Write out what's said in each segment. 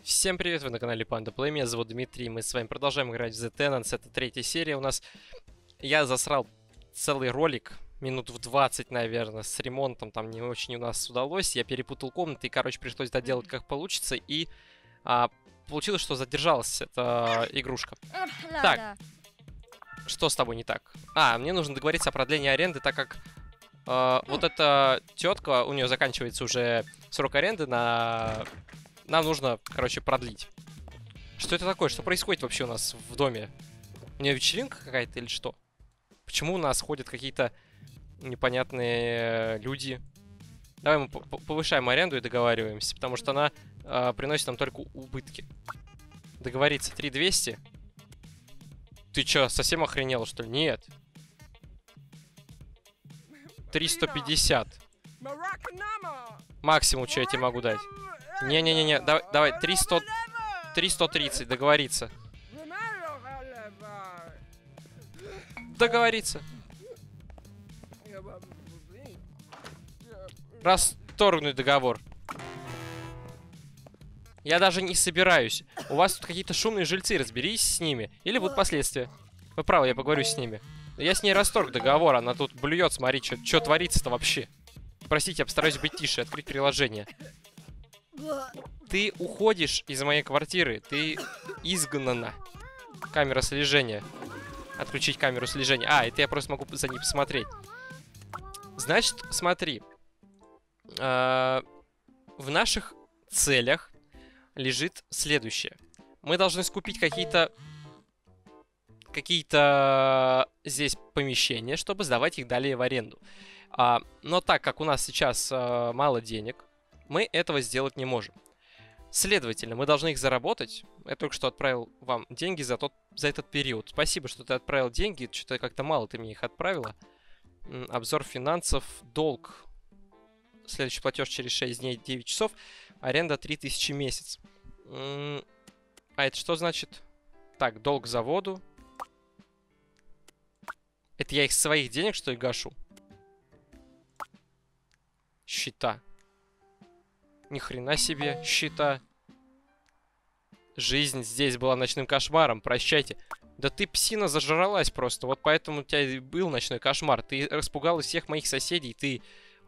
Всем привет, вы на канале Panda Play, меня зовут Дмитрий, мы с вами продолжаем играть в The Tenants, это третья серия у нас. Я засрал целый ролик, минут в 20, наверное, с ремонтом, там не очень у нас удалось, я перепутал комнаты и, короче, пришлось доделать как получится, и получилось, что задержалась эта игрушка. Так, что с тобой не так? Мне нужно договориться о продлении аренды, так как вот эта тетка, у нее заканчивается уже срок аренды Нам нужно, короче, продлить. Что это такое? Что происходит вообще у нас в доме? У нее вечеринка какая-то или что? Почему у нас ходят какие-то непонятные люди? Давай мы повышаем аренду и договариваемся, потому что она приносит нам только убытки. Договориться 3200? Ты чё, совсем охренел, что ли? Нет. 3150. Максимум, что я тебе могу дать. Не-не-не-не, давай 330, договориться. Договориться. Расторгнуть договор. Я даже не собираюсь. У вас тут какие-то шумные жильцы, разберись с ними. Или будут последствия. Вы правы, я поговорю с ними. Я с ней расторг договор, она тут блюет, смотри, что творится-то вообще. Простите, я постараюсь быть тише, открыть приложение. Ты уходишь из моей квартиры, ты изгнана. Камера слежения. Отключить камеру слежения. Это я просто могу за ней посмотреть. Значит, смотри. В наших целях лежит следующее. Мы должны скупить какие-то здесь помещения, чтобы сдавать их далее в аренду. Но так как у нас сейчас мало денег, мы этого сделать не можем. Следовательно, мы должны их заработать. Я только что отправил вам деньги за этот период. Спасибо, что ты отправил деньги. Что-то как-то мало ты мне их отправила. Обзор финансов. Долг. Следующий платеж через 6 дней 9 часов. Аренда 3000 в месяц. Это что значит? Так, долг за воду. Это я их своих денег, что ли, гашу? Счета. Ни хрена себе, счета. Жизнь здесь была ночным кошмаром, прощайте. Да ты, псина, зажралась просто. Вот поэтому у тебя и был ночной кошмар. Ты распугала всех моих соседей. Ты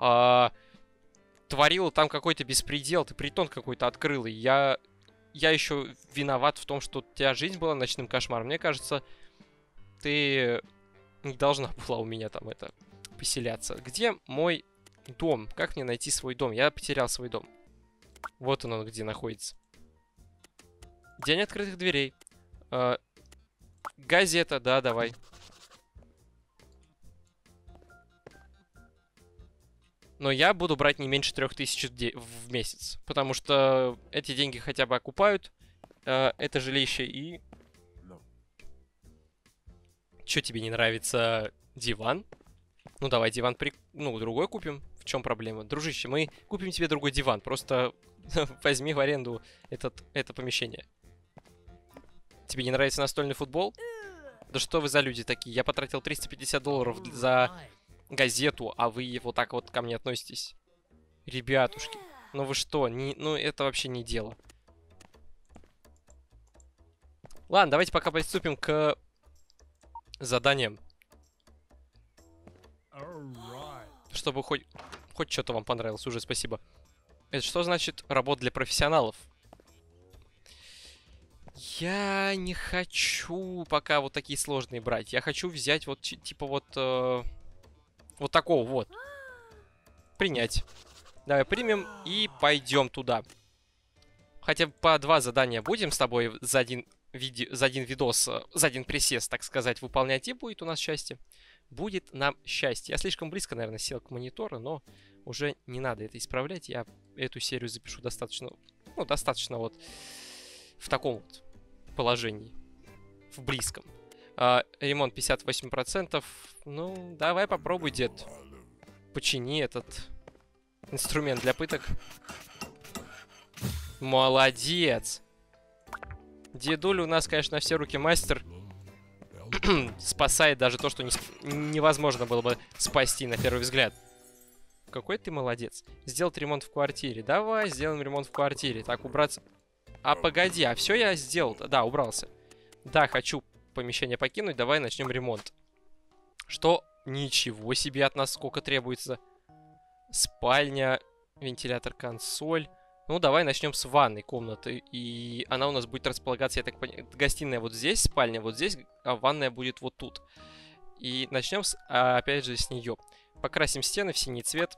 творила там какой-то беспредел. Ты притон какой-то открыла. Я еще виноват в том, что у тебя жизнь была ночным кошмаром. Мне кажется, ты не должна была у меня там поселяться. Где мой дом? Как мне найти свой дом? Я потерял свой дом. Вот он где находится. День открытых дверей. Газета, да, давай. Но я буду брать не меньше 3000 в месяц. Потому что эти деньги хотя бы окупают это жилище и... Чё тебе не нравится диван? Ну давай диван другой купим. В чем проблема? Дружище, мы купим тебе другой диван. Просто возьми в аренду это помещение. Тебе не нравится настольный футбол? Да что вы за люди такие? Я потратил $350 за газету, а вы вот так вот ко мне относитесь. Ребятушки, ну вы что? Ну это вообще не дело. Ладно, давайте пока приступим к заданиям. Чтобы хоть что-то вам понравилось уже, спасибо. Это что значит работа для профессионалов? Я не хочу пока вот такие сложные брать. Я хочу взять вот типа вот такого вот. Принять. Давай примем и пойдем туда. Хотя бы по 2 задания будем с тобой за один видос, за один присест, так сказать, выполнять, и будет у нас счастье. Будет нам счастье. Я слишком близко, наверное, сел к монитору, но уже не надо это исправлять. Я эту серию запишу достаточно вот в таком вот положении. В близком. Ремонт 58%. Ну, давай попробуй, дед. Почини этот инструмент для пыток. Молодец. Дедуля у нас, конечно, на все руки мастер. Спасает даже то, что невозможно было бы спасти на первый взгляд. Какой ты молодец. Сделать ремонт в квартире. Давай сделаем ремонт в квартире. Так, убраться. А погоди, а все я сделал? Да, убрался. Да, хочу помещение покинуть. Давай начнем ремонт. Что? Ничего себе от нас сколько требуется. Спальня, вентилятор, консоль. Ну, давай начнем с ванной комнаты. И она у нас будет располагаться, я так понимаю, гостиная вот здесь, спальня вот здесь, а ванная будет вот тут. И начнем, опять же, с нее. Покрасим стены в синий цвет.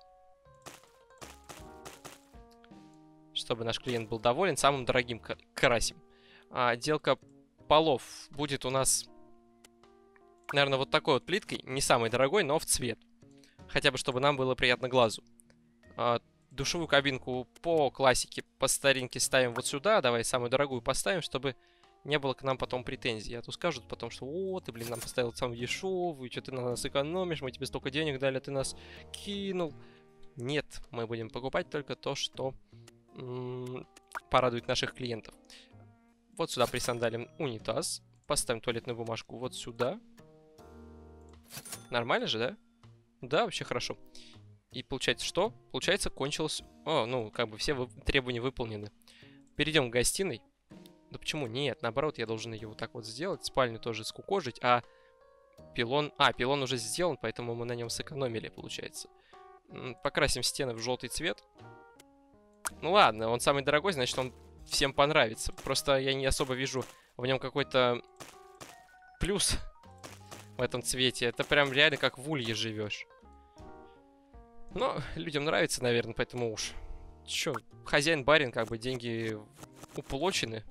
Чтобы наш клиент был доволен. Самым дорогим красим. Отделка полов будет у нас, наверное, вот такой вот плиткой. Не самой дорогой, но в цвет. Хотя бы, чтобы нам было приятно глазу. Душевую кабинку по классике, по старинке ставим вот сюда. Давай самую дорогую поставим, чтобы не было к нам потом претензий. А то скажут потом, что о, ты, блин, нам поставил самую дешевую, что ты на нас экономишь, мы тебе столько денег дали, а ты нас кинул. Нет, мы будем покупать только то, что порадует наших клиентов. Вот сюда присандалим унитаз. Поставим туалетную бумажку вот сюда. Нормально же, да? Да, вообще хорошо. И получается что? Получается, кончилось... О, ну, как бы все требования выполнены. Перейдем к гостиной. Да почему? Нет, наоборот, я должен ее вот так вот сделать. Спальню тоже скукожить, а пилон... пилон уже сделан, поэтому мы на нем сэкономили, получается. Покрасим стены в желтый цвет. Ну ладно, он самый дорогой, значит, он всем понравится. Просто я не особо вижу в нем какой-то плюс в этом цвете. Это прям реально как в улье живешь. Но людям нравится, наверное, поэтому уж. Чё, хозяин-барин, как бы деньги уплочены.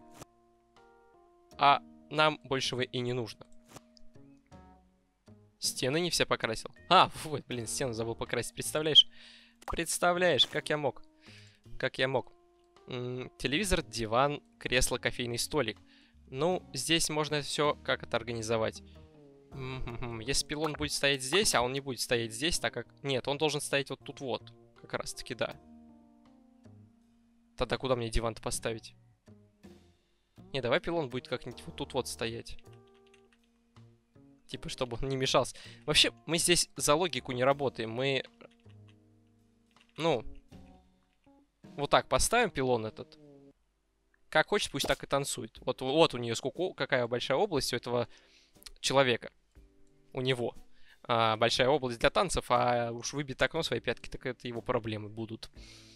А нам большего и не нужно. Стены не все покрасил. Вот, блин, стену забыл покрасить. Представляешь? Представляешь, как я мог. Как я мог. Телевизор, диван, кресло, кофейный столик. Ну, здесь можно все как это организовать. Если пилон будет стоять здесь, а он не будет стоять здесь, так как... Нет, он должен стоять вот тут вот. Как раз таки, да. Тогда куда мне диван-то поставить? Не, давай пилон будет как-нибудь вот тут вот стоять. Типа, чтобы он не мешался. Вообще, мы здесь за логику не работаем. Мы... Ну... Вот так поставим пилон этот. Как хочет, пусть так и танцует. Вот у нее сколько, какая большая область у этого человека. У него. Большая область для танцев, а уж выбить окно свои пятки, так это его проблемы будут.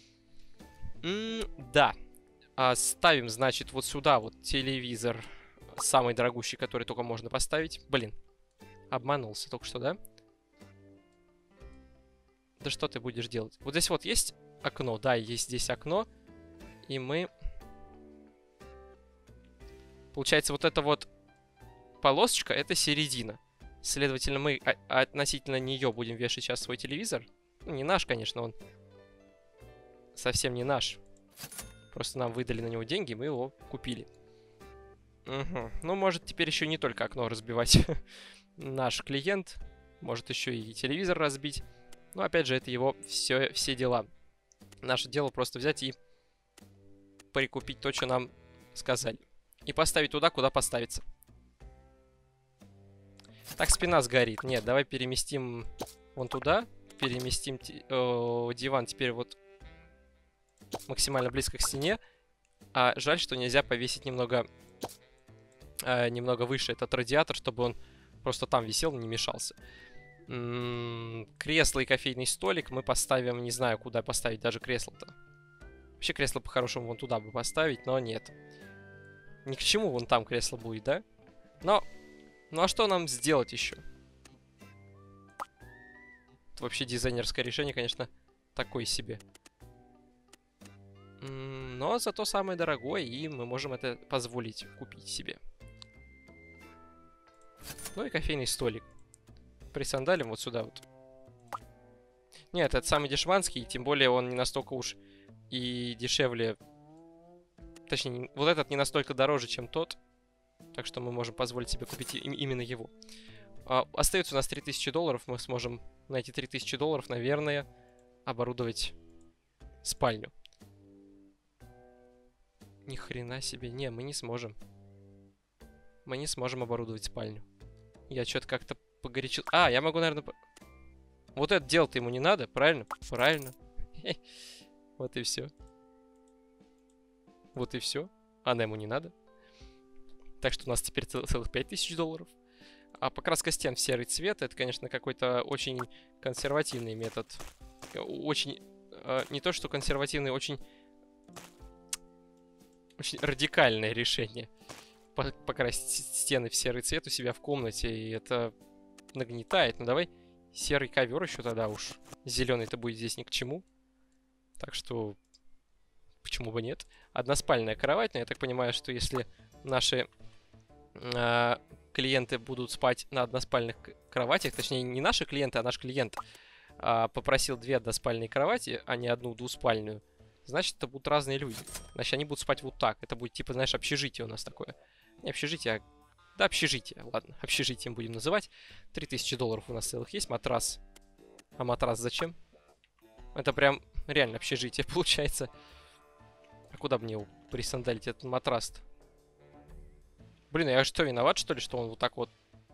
Да. Ставим, значит, вот сюда вот телевизор. Самый дорогущий, который только можно поставить. Блин. Обманулся только что, да? Да что ты будешь делать? Вот здесь вот есть окно. Да, есть здесь окно. И мы... Получается, вот эта вот полосочка, это середина. Следовательно, мы относительно нее будем вешать сейчас свой телевизор. Ну, не наш, конечно, он совсем не наш. Просто нам выдали на него деньги, и мы его купили. Угу. Ну, может, теперь еще не только окно разбивать наш клиент. Может, еще и телевизор разбить. Но, опять же, это его все дела. Наше дело просто взять и прикупить то, что нам сказали. И поставить туда, куда поставится. Так, спина сгорит. Нет, давай переместим вон туда. Переместим диван теперь вот максимально близко к стене. Жаль, что нельзя повесить немного выше этот радиатор, чтобы он просто там висел, не мешался. Кресло и кофейный столик мы поставим, не знаю, куда поставить даже кресло-то. Вообще кресло по-хорошему вон туда бы поставить, но нет. Ни к чему вон там кресло будет, да? Но, ну а что нам сделать еще? Это вообще дизайнерское решение, конечно, такое себе. Но зато самое дорогое, и мы можем это позволить купить себе. Ну и кофейный столик. Присандалим вот сюда вот. Нет, это самый дешманский, тем более он не настолько уж и дешевле. Точнее, вот этот не настолько дороже, чем тот. Так что мы можем позволить себе купить именно его. Остается у нас $3000. Мы сможем на эти $3000, наверное, оборудовать спальню. Ни хрена себе. Не, мы не сможем. Мы не сможем оборудовать спальню. Я что-то как-то погорячил. Я могу, наверное... Вот это дело-то ему не надо, правильно? Правильно. Вот и все. Вот и все. Нему не надо. Так что у нас теперь целых 5000 долларов. А покраска стен в серый цвет, это, конечно, какой-то очень консервативный метод. Очень... не то, что консервативный, очень радикальное решение. Покрасить стены в серый цвет у себя в комнате, и это нагнетает. Ну давай серый ковер еще тогда уж. Зеленый-то будет здесь ни к чему. Так что почему бы нет? Односпальная кровать, но я так понимаю, что если наши клиенты будут спать на односпальных кроватях, точнее не наши клиенты, а наш клиент попросил 2 односпальные кровати, а не одну двуспальную, значит, это будут разные люди. Значит, они будут спать вот так. Это будет типа, знаешь, общежитие у нас такое. Не общежитие, а... Да, общежитие. Ладно, общежитием будем называть. 3000 долларов у нас целых есть. Матрас. А матрас зачем? Это прям реально общежитие получается. А куда мне его присандалить, этот матрас-то? Блин, я что, виноват, что ли, что он вот так вот...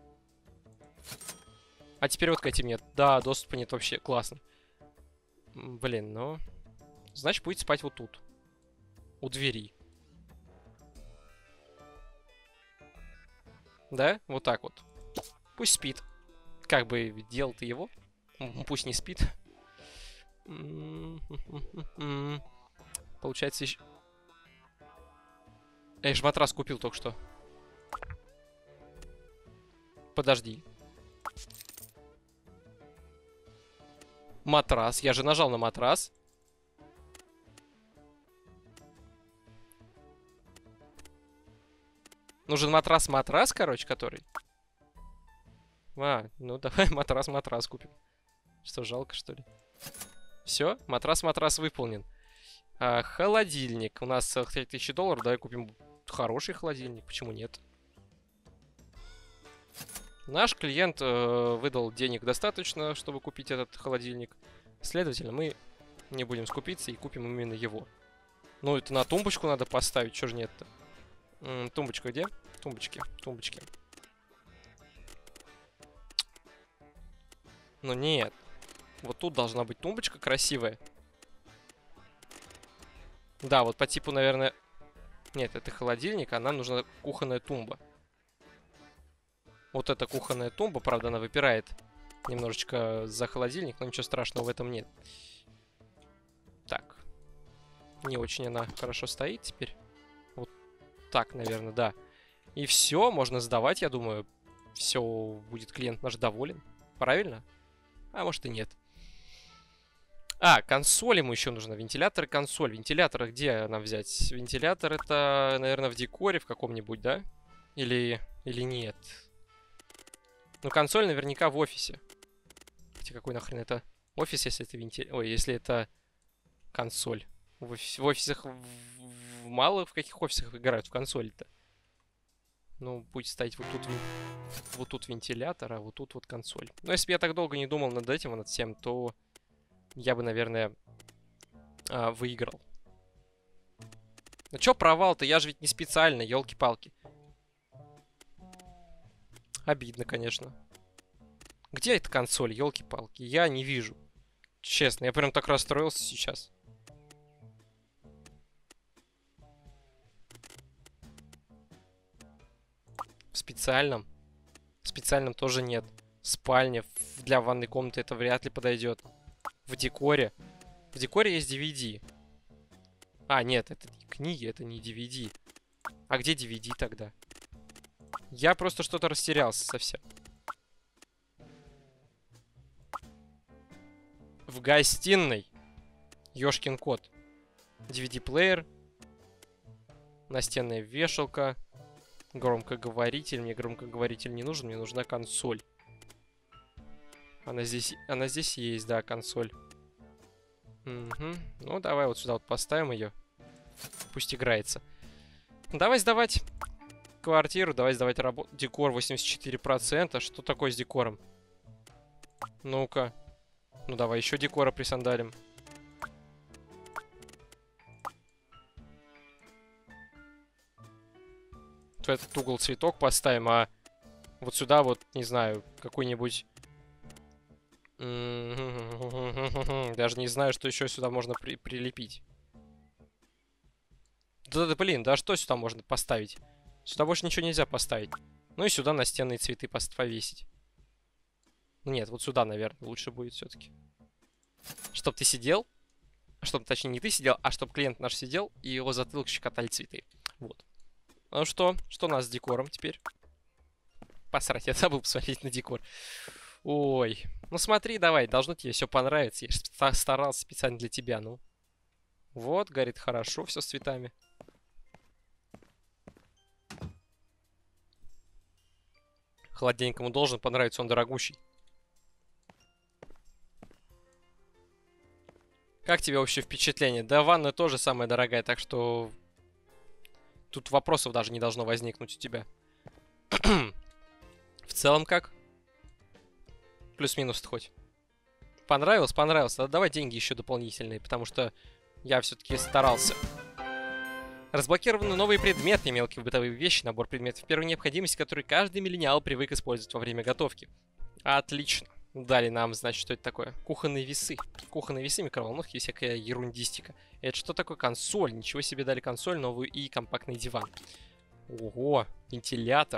А теперь вот к этим нет. Да, доступа нет вообще. Классно. Блин, ну... Значит, будет спать вот тут. У двери. Да? Вот так вот. Пусть спит. Как бы делал-то его. Пусть не спит. Получается еще... Я же матрас купил только что. Подожди. Матрас. Я же нажал на матрас. Нужен матрас-матрас, короче, который. Ну давай матрас-матрас купим. Что, жалко, что ли? Все, матрас-матрас выполнен. Холодильник. У нас 3000 долларов. Давай купим хороший холодильник. Почему нет? Наш клиент выдал денег достаточно, чтобы купить этот холодильник. Следовательно, мы не будем скупиться и купим именно его. Ну, это на тумбочку надо поставить. Чего же нет-то? Тумбочка где? Тумбочки. Тумбочки. Ну нет. Вот тут должна быть тумбочка красивая. Да, вот по типу, наверное... Нет, это холодильник, а нам нужна кухонная тумба. Вот эта кухонная тумба, правда, она выпирает немножечко за холодильник, но ничего страшного в этом нет. Так. Не очень она хорошо стоит теперь. Вот так, наверное, да. И все, можно сдавать, я думаю. Все, будет клиент наш доволен. Правильно? А может и нет. Консоль ему еще нужна. Вентилятор и консоль. Вентилятор где нам взять? Вентилятор это, наверное, в декоре в каком-нибудь, да? Или нет? Ну, консоль наверняка в офисе. Хотя какой нахрен это офис, если это вентилятор? Ой, если это консоль. В офисах... В малых в каких офисах играют в консоль-то? Ну, будет стоять вот тут вентилятор, а вот тут вот консоль. Но если бы я так долго не думал над этим, над всем, то я бы, наверное, выиграл. Ну чё провал-то? Я же ведь не специально, елки-палки. Обидно, конечно. Где эта консоль, елки-палки? Я не вижу. Честно, я прям так расстроился сейчас. В специальном? В специальном тоже нет. Спальня для ванной комнаты это вряд ли подойдет. В декоре. В декоре есть DVD. Нет, это не книги, это не DVD. А где DVD тогда? Я просто что-то растерялся совсем. В гостиной. Ёшкин кот. DVD-плеер. Настенная вешалка. Громкоговоритель. Мне громкоговоритель не нужен, мне нужна консоль. Она здесь есть, да, консоль. Угу. Ну, давай вот сюда вот поставим ее. Пусть играется. Давай сдавать квартиру, давай сдавать работу. Декор 84%. Что такое с декором? Ну-ка. Ну, давай еще декора присандалим. В этот угол цветок поставим, а вот сюда вот, не знаю, какой-нибудь... Даже не знаю, что еще сюда можно прилепить. Да, блин, да что сюда можно поставить? Сюда больше ничего нельзя поставить. Ну и сюда настенные цветы повесить. Нет, вот сюда, наверное, лучше будет все-таки. Чтоб ты сидел. Чтоб, точнее, не ты сидел, а чтоб клиент наш сидел, и его затылок щекотали цветы. Вот. Ну что? Что у нас с декором теперь? Посрать, я забыл посмотреть на декор. Ой. Ну смотри, давай, должно тебе все понравиться. Я же старался специально для тебя, ну. Вот, горит хорошо, все с цветами. Холодненькому должен понравиться, он дорогущий. Как тебе вообще впечатление? Да, ванна тоже самая дорогая, так что... Тут вопросов даже не должно возникнуть у тебя. В целом как? Плюс-минус хоть. Понравилось? Понравилось. Да, давай деньги еще дополнительные, потому что я все-таки старался. Разблокированы новые предметы, мелкие бытовые вещи, набор предметов первой необходимости, которые каждый миллениал привык использовать во время готовки. Отлично. Дали нам, значит, что это такое? Кухонные весы. Кухонные весы, микроволновки и всякая ерундистика. Это что такое? Консоль. Ничего себе, дали консоль новую и компактный диван. Ого, вентилятор.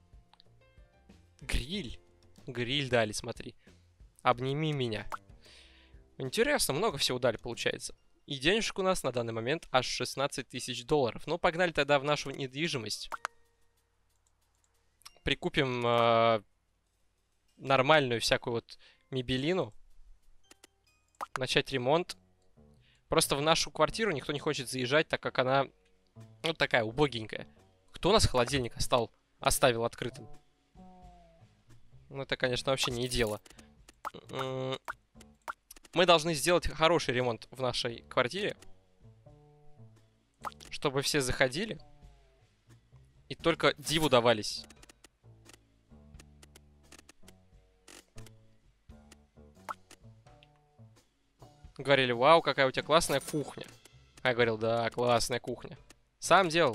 Гриль. Гриль дали, смотри. Обними меня. Интересно, много всего дали, получается. И денежек у нас на данный момент аж 16 тысяч долларов. Ну, погнали тогда в нашу недвижимость. Прикупим нормальную всякую вот мебелину. Начать ремонт. Просто в нашу квартиру никто не хочет заезжать, так как она, ну, такая убогенькая. Кто у нас холодильник оставил открытым? Ну, это, конечно, вообще не дело. Мы должны сделать хороший ремонт в нашей квартире. Чтобы все заходили. И только диву давались. Говорили, вау, какая у тебя классная кухня. А я говорил, да, классная кухня. Сам делал.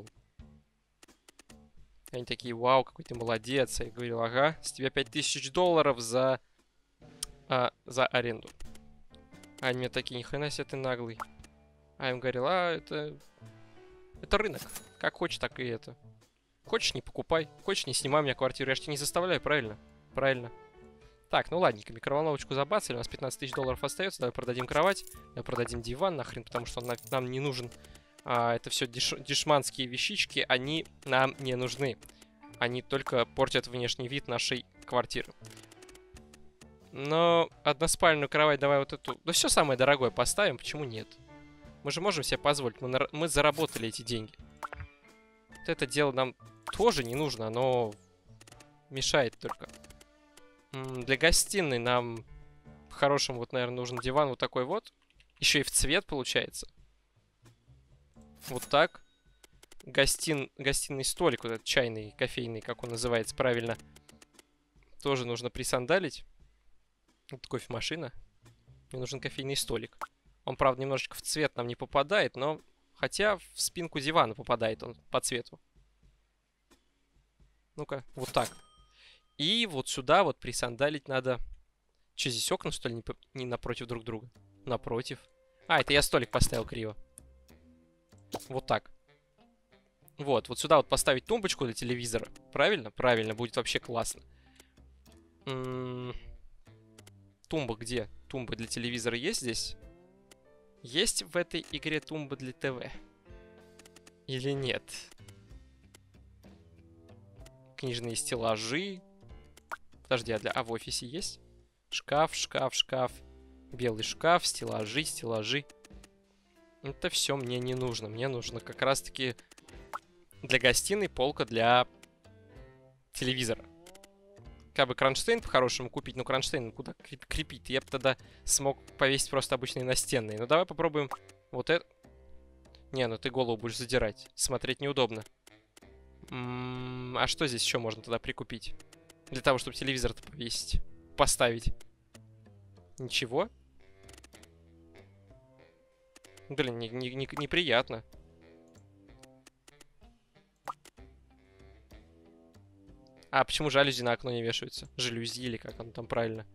Они такие, вау, какой ты молодец. Я говорил, ага, с тебя 5000 долларов за аренду. А они мне такие, ни хрена себе ты наглый. А я им говорил, это рынок. Как хочешь, так и это. Хочешь, не покупай. Хочешь, не снимай у меня квартиру. Я же тебя не заставляю, правильно? Правильно. Так, ну ладненько, микроволновочку забацали. У нас 15 тысяч долларов остается. Давай продадим кровать. Давай продадим диван нахрен, потому что он нам не нужен. Это все дешманские вещички. Они нам не нужны. Они только портят внешний вид нашей квартиры. Но односпальную кровать давай вот эту... Да все самое дорогое поставим, почему нет? Мы же можем себе позволить. Мы заработали эти деньги. Вот это дело нам тоже не нужно. Оно мешает только. Для гостиной нам в хорошем вот, наверное, нужен диван вот такой вот. Еще и в цвет получается. Вот так. Гостиный столик, вот этот чайный, кофейный, как он называется правильно. Тоже нужно присандалить. Вот кофемашина. Мне нужен кофейный столик. Он, правда, немножечко в цвет нам не попадает, но... Хотя в спинку дивана попадает он по цвету. Ну-ка, вот так. И вот сюда вот присандалить надо... Что, здесь окна, что ли, не напротив друг друга? Напротив. А, это я столик поставил криво. Вот так. Вот сюда вот поставить тумбочку для телевизора. Правильно? Правильно, будет вообще классно. Тумба где? Тумба для телевизора есть здесь? Есть в этой игре тумба для ТВ? Или нет? Книжные стеллажи. Подожди, а в офисе есть? Шкаф, шкаф, шкаф. Белый шкаф, стеллажи, стеллажи. Это все мне не нужно. Мне нужно как раз-таки для гостиной полка для телевизора. Как бы кронштейн по-хорошему купить, но кронштейн куда крепить? Я бы тогда смог повесить просто обычные настенные. Ну давай попробуем вот это. Не, ну ты голову будешь задирать. Смотреть неудобно. А что здесь еще можно тогда прикупить? Для того, чтобы телевизор-то повесить. Поставить. Ничего? Блин, неприятно. А почему жалюзи на окно не вешаются? Жалюзи или как оно там правильно?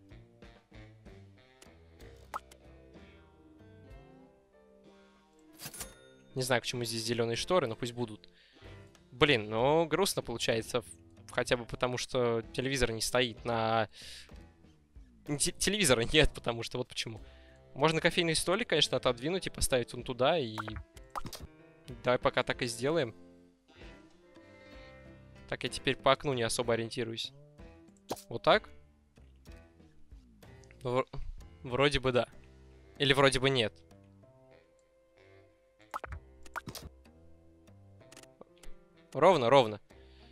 Не знаю, к чему здесь зеленые шторы, но пусть будут. Блин, ну грустно получается. Хотя бы потому, что телевизор не стоит на... Телевизора нет, потому что вот почему. Можно кофейный столик, конечно, отодвинуть и поставить он туда, и... Давай пока так и сделаем. Так, я теперь по окну не особо ориентируюсь. Вот так? Вроде бы да. Или вроде бы нет. Ровно, ровно.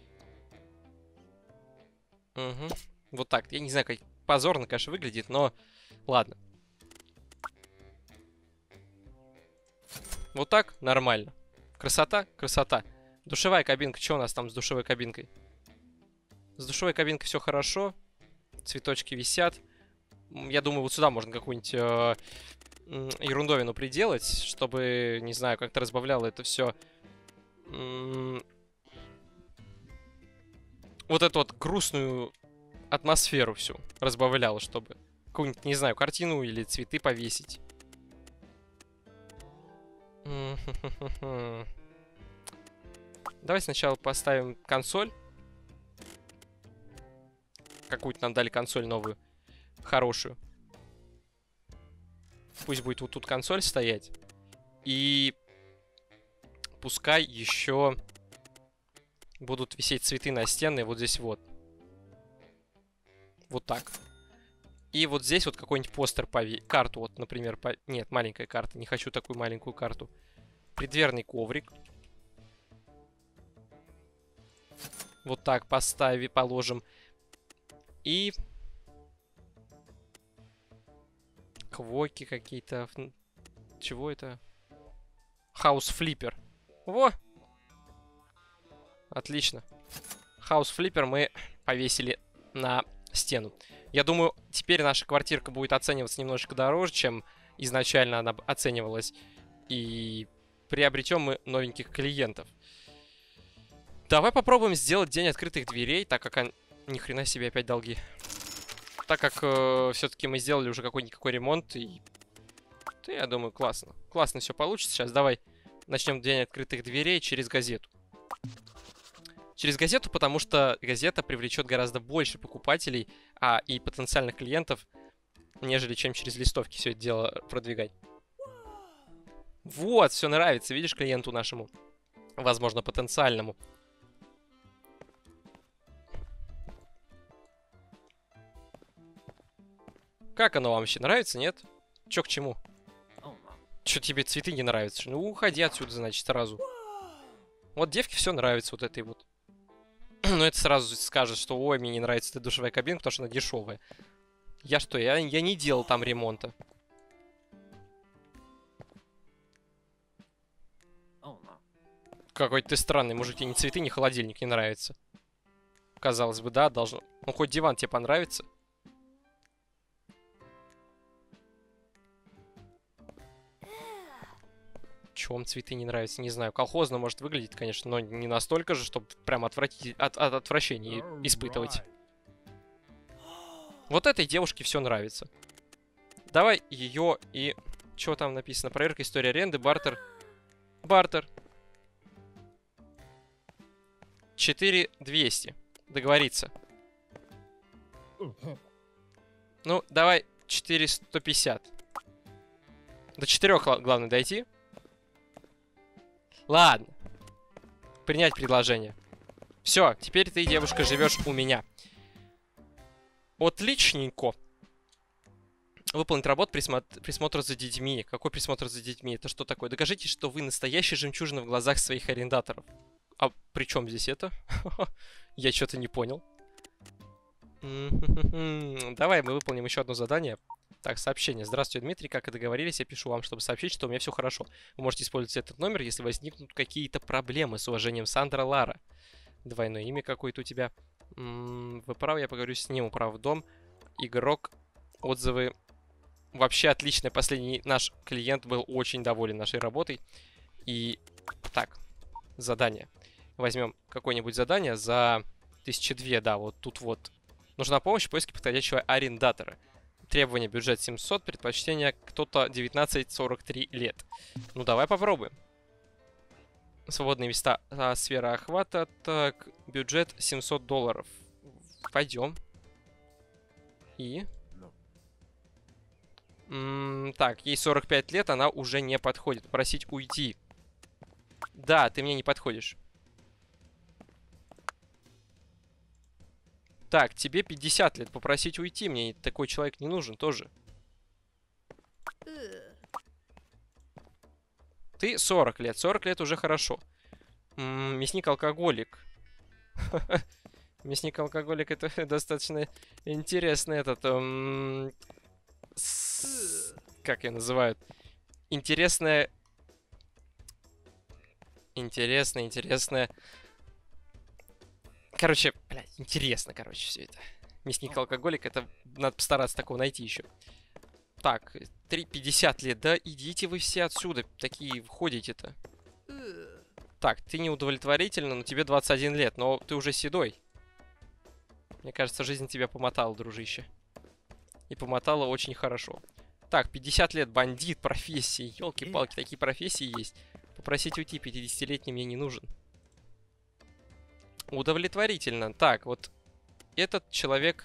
Угу. Вот так. Я не знаю, как позорно, конечно, выглядит, но ладно. Вот так нормально. Красота, красота. Душевая кабинка. Что у нас там с душевой кабинкой? С душевой кабинкой все хорошо. Цветочки висят. Я думаю, вот сюда можно какую-нибудь ерундовину приделать, чтобы, не знаю, как-то разбавляло это все. Вот эту вот грустную атмосферу всю разбавляло, чтобы какую-нибудь, не знаю, картину или цветы повесить. Давай сначала поставим консоль. Какую-то нам дали консоль новую. Хорошую. Пусть будет вот тут консоль стоять. И пускай еще будут висеть цветы на стены вот здесь вот. Вот так. И вот здесь вот какой-нибудь постер карту, вот, например, нет, маленькая карта. Не хочу такую маленькую карту. Преддверный коврик. Вот так положим. И квоки какие-то. Чего это? Хаус флиппер. Во! Отлично. Хаус флиппер мы повесили на стену. Я думаю, теперь наша квартирка будет оцениваться немножечко дороже, чем изначально она оценивалась. И приобретем мы новеньких клиентов. Давай попробуем сделать день открытых дверей, так как... Ни хрена себе, опять долги. Так как все-таки мы сделали уже какой-никакой ремонт. И... Да, я думаю, классно. Классно все получится. Сейчас давай начнем день открытых дверей через газету. Через газету, потому что газета привлечет гораздо больше покупателей и потенциальных клиентов, нежели чем через листовки все это дело продвигать. Вот, все нравится. Видишь, клиенту нашему, возможно, потенциальному. Как оно вам вообще нравится, нет? Чё к чему? Чё тебе цветы не нравятся? Ну, уходи отсюда, значит, сразу. Вот девке все нравится, вот этой вот. Но это сразу скажет, что ой, мне не нравится эта душевая кабинка, потому что она дешевая. Я что, я не делал там ремонта. Какой ты странный мужик, тебе ни цветы, ни холодильник не нравится. Казалось бы, да, должно. Ну, хоть диван тебе понравится. Чего вам цветы не нравятся, не знаю. Колхозно может выглядеть, конечно, но не настолько же, чтобы прям от отвращения испытывать. Вот этой девушке все нравится. Давай ее и... Что там написано? Проверка истории аренды, бартер. Бартер. 4200. Договориться. Ну, давай 4150. До 4 главное дойти. Ладно. Принять предложение. Все, теперь ты, девушка, живешь у меня. Отличненько. Выполнить работу присмотр за детьми. Какой присмотр за детьми? Это что такое? Докажите, что вы настоящая жемчужина в глазах своих арендаторов. А при чем здесь это? Я что-то не понял. Давай мы выполним еще одно задание. Так, сообщение. Здравствуйте, Дмитрий. Как и договорились, я пишу вам, чтобы сообщить, что у меня все хорошо. Вы можете использовать этот номер, если возникнут какие-то проблемы. С уважением, Сандра Лара. Двойное имя какое-то у тебя. Вы правы, я поговорю с ним. Управдом. Игрок. Отзывы. Вообще отлично. Последний наш клиент был очень доволен нашей работой. И так, задание. Возьмем какое-нибудь задание за 1002, да, вот тут вот. Нужна помощь в поиске подходящего арендатора. Требование бюджет 700, предпочтение кто-то 19-43 лет. Ну, давай попробуем. Свободные места, сфера охвата. Так, бюджет $700. Пойдем. И... так, ей 45 лет, она уже не подходит. Просить уйти. Да, ты мне не подходишь. Так, тебе 50 лет. Попросить уйти. Мне такой человек не нужен тоже. Ты 40 лет. 40 лет уже хорошо. Мясник-алкоголик. Мясник-алкоголик — это достаточно интересный этот... как ее называют? Интересная... Интересная... Короче, блядь, интересно, короче, все это. Мясник-алкоголик, это надо постараться такого найти еще. Так, 50 лет, да идите вы все отсюда, такие входите-то. Так, ты неудовлетворительно, но тебе 21 лет, но ты уже седой. Мне кажется, жизнь тебя помотала, дружище. И помотала очень хорошо. Так, 50 лет, бандит, профессии. Ёлки-палки, такие профессии есть. Попросить уйти 50-летний мне не нужен. Удовлетворительно. Так, вот этот человек...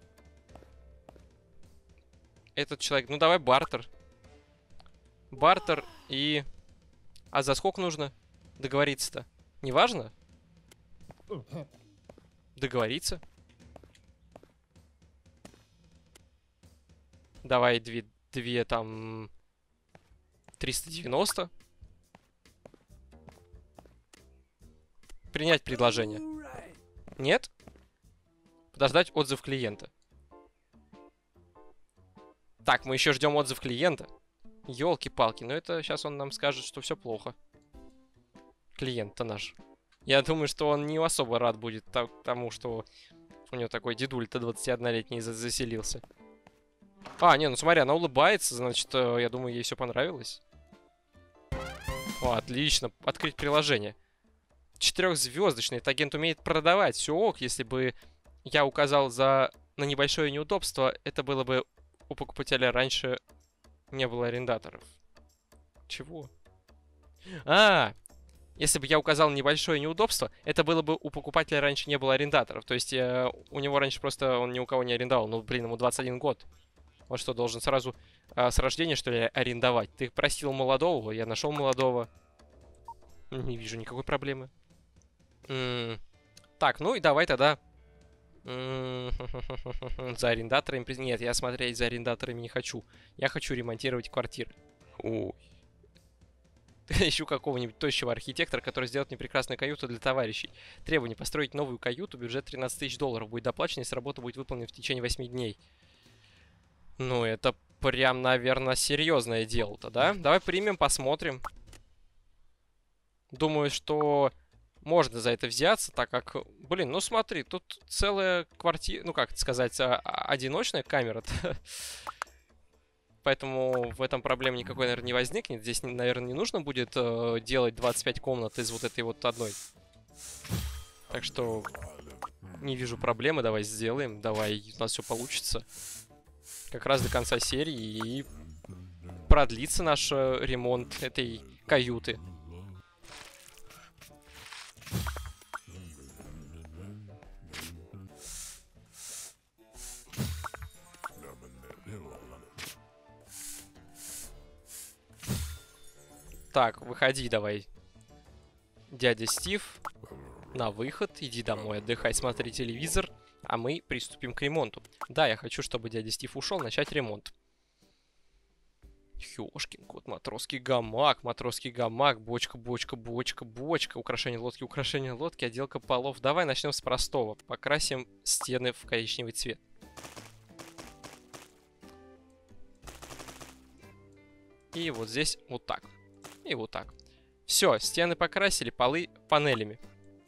ну давай бартер. Бартер и... А за сколько нужно договориться-то? Неважно? Договориться. Давай две там... 390. Принять предложение. Нет? Подождать отзыв клиента. Так, мы еще ждем отзыв клиента. Ёлки-палки, но это сейчас он нам скажет, что все плохо. Клиент-то наш. Я думаю, что он не особо рад будет тому, что у него такой дедуль-то 21-летний заселился. А, не, ну смотри, она улыбается, значит, я думаю, ей все понравилось. О, отлично. Открыть приложение. 4-звездочный. Этот агент умеет продавать. Все ок, если бы я указал на небольшое неудобство, это было бы у покупателя раньше не было арендаторов. Чего? Если бы я указал на небольшое неудобство, это было бы у покупателя раньше не было арендаторов. То есть у него раньше просто он ни у кого не арендовал. Ну, блин, ему 21 год. Он что, должен сразу с рождения, что ли, арендовать? Ты просил молодого, я нашел молодого. Не вижу никакой проблемы. Так, ну и давай тогда за арендаторами... Нет, я смотреть за арендаторами не хочу. Я хочу ремонтировать квартиры. Ой. Ищу какого-нибудь тощего архитектора, который сделает мне прекрасную каюту для товарищей. Требование: построить новую каюту, бюджет $13 000. Будет доплачено, если работа будет выполнена в течение 8 дней. Ну, это прям, наверное, серьезное дело-то, да? Давай примем, посмотрим. Думаю, что можно за это взяться, так как... Блин, ну смотри, тут целая квартира... Ну, как это сказать, одиночная камера. Поэтому в этом проблем никакой, наверное, не возникнет. Здесь, наверное, не нужно будет делать 25 комнат из вот этой вот одной. Так что не вижу проблемы. Давай сделаем. Давай, у нас все получится. Как раз до конца серии. И продлится наш ремонт этой каюты. Так, выходи давай, дядя Стив. На выход, иди домой отдыхай, смотри телевизор. А мы приступим к ремонту. Да, я хочу, чтобы дядя Стив ушел, начать ремонт. Ёшкин кот, матросский гамак, бочка, бочка, бочка, бочка. Украшение лодки, отделка полов. Давай начнем с простого. Покрасим стены в коричневый цвет. И вот здесь вот так. И вот так. Все, стены покрасили, полы панелями.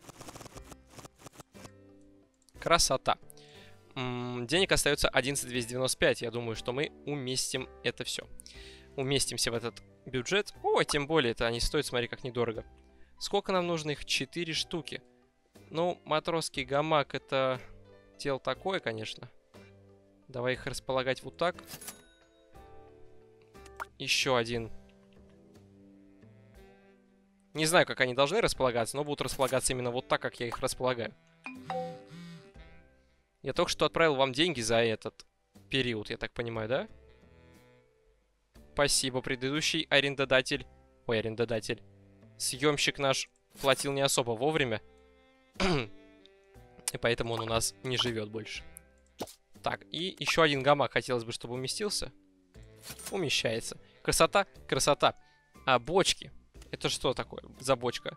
Красота. Денег остается 11295. Я думаю, что мы уместим это все. Уместимся в этот бюджет. О, тем более, это они стоят, смотри, как недорого. Сколько нам нужно их? 4 штуки. Ну, матросский гамак — это дело такое, конечно. Давай их располагать вот так. Еще один. Не знаю, как они должны располагаться, но будут располагаться именно вот так, как я их располагаю. Я только что отправил вам деньги за этот период, я так понимаю, да? Спасибо, предыдущий арендодатель. Ой, арендодатель. Съемщик наш платил не особо вовремя. И поэтому он у нас не живет больше. Так, и еще один гамак хотелось бы, чтобы уместился. Умещается. Красота, красота. А бочки. Это что такое за бочка?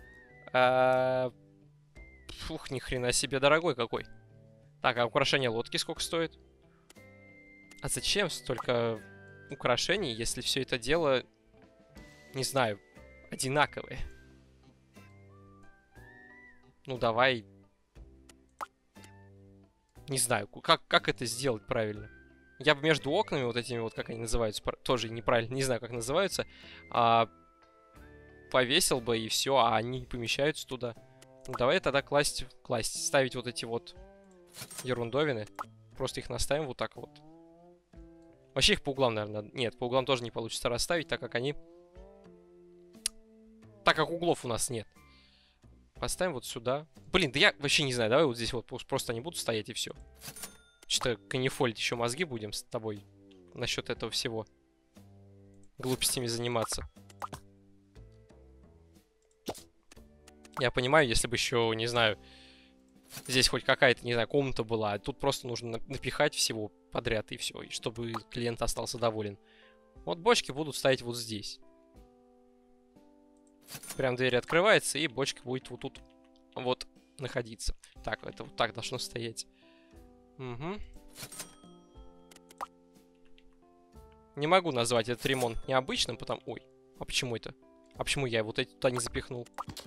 Фух, ни хрена себе, дорогой какой. Так, а украшение лодки сколько стоит? А зачем столько украшений, если все это дело, не знаю, одинаковые? Ну, давай... Не знаю, как это сделать правильно. Я бы между окнами, вот этими вот, как они называются, тоже неправильно, не знаю, как называются, повесил бы и все, а они не помещаются туда. Ну, давай тогда класть, ставить вот эти вот ерундовины. Просто их наставим вот так вот. Вообще их по углам, наверное, надо... Нет, по углам тоже не получится расставить, так как они... Так как углов у нас нет. Поставим вот сюда. Блин, да я вообще не знаю, давай вот здесь вот просто они будут стоять и все. Что-то канифолить еще мозги будем с тобой насчет этого всего. Глупостями заниматься. Я понимаю, если бы еще, не знаю, здесь хоть какая-то, не знаю, комната была, а тут просто нужно напихать всего подряд и все, и чтобы клиент остался доволен. Вот бочки будут стоять вот здесь. Прям дверь открывается, и бочка будет вот тут вот находиться. Так, это вот так должно стоять. Угу. Не могу назвать этот ремонт необычным, потому... Ой, а почему это? А почему я вот эти туда не запихнул?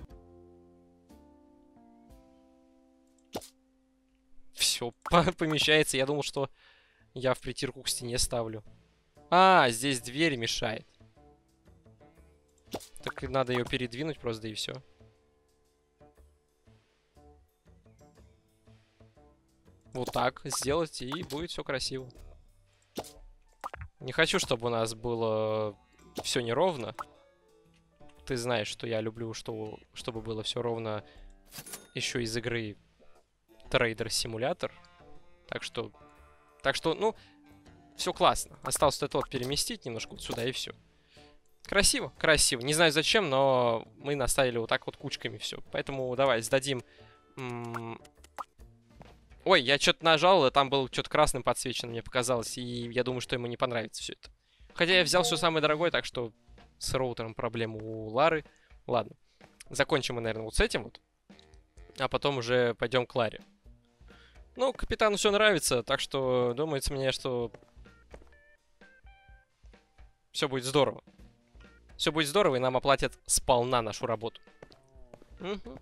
Все, помещается. Я думал, что я в притирку к стене ставлю. А, здесь дверь мешает. Так и надо ее передвинуть просто, и все. Вот так сделать, и будет все красиво. Не хочу, чтобы у нас было все неровно. Ты знаешь, что я люблю, чтобы было все ровно еще из игры Trader Simulator. Так что, ну, все классно. Осталось это вот переместить немножко вот сюда, и все. Красиво, красиво. Не знаю зачем, но мы наставили вот так вот кучками все. Поэтому давай сдадим... Ой, я что-то нажал, там был что-то красным подсвечено, мне показалось. И я думаю, что ему не понравится все это. Хотя я взял все самое дорогое, так что с роутером проблема у Лары. Ладно. Закончим мы, наверное, вот с этим вот. А потом уже пойдем к Ларе. Ну, капитану все нравится, так что думается мне, что все будет здорово. Все будет здорово, и нам оплатят сполна нашу работу. Угу.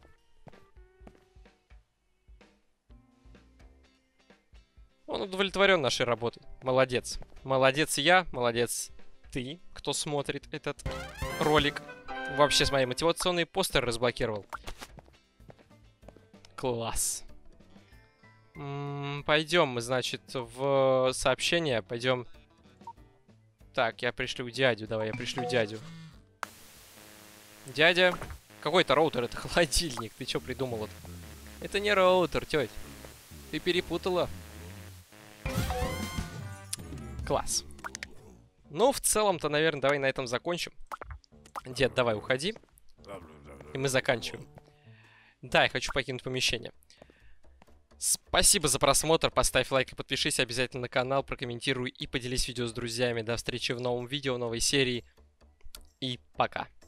Он удовлетворен нашей работой. Молодец. Молодец я, молодец ты, кто смотрит этот ролик. Вообще, с моей мотивационный постер разблокировал. Класс. Пойдем мы, значит, в сообщение. Пойдем. Так, я пришлю дядю. Давай, я пришлю дядю. Дядя. Какой-то роутер, это холодильник. Ты что придумала-то? Это не роутер, тетя. Ты перепутала. Класс. Ну, в целом-то, наверное, давай на этом закончим. Дед, давай, уходи. И мы заканчиваем. Да, я хочу покинуть помещение. Спасибо за просмотр. Поставь лайк и подпишись обязательно на канал. Прокомментируй и поделись видео с друзьями. До встречи в новом видео, в новой серии. И пока.